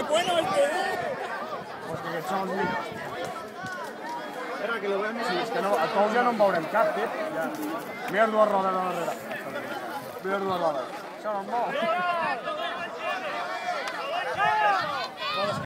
bueno este! Pues que aquests són els millors. Espera, que lo veiem. Sí, és que no, el Tous ja no en veurem cap, tio. Ja. Mira dues rodes a darrere. Mira dues rodes. Això no en vol.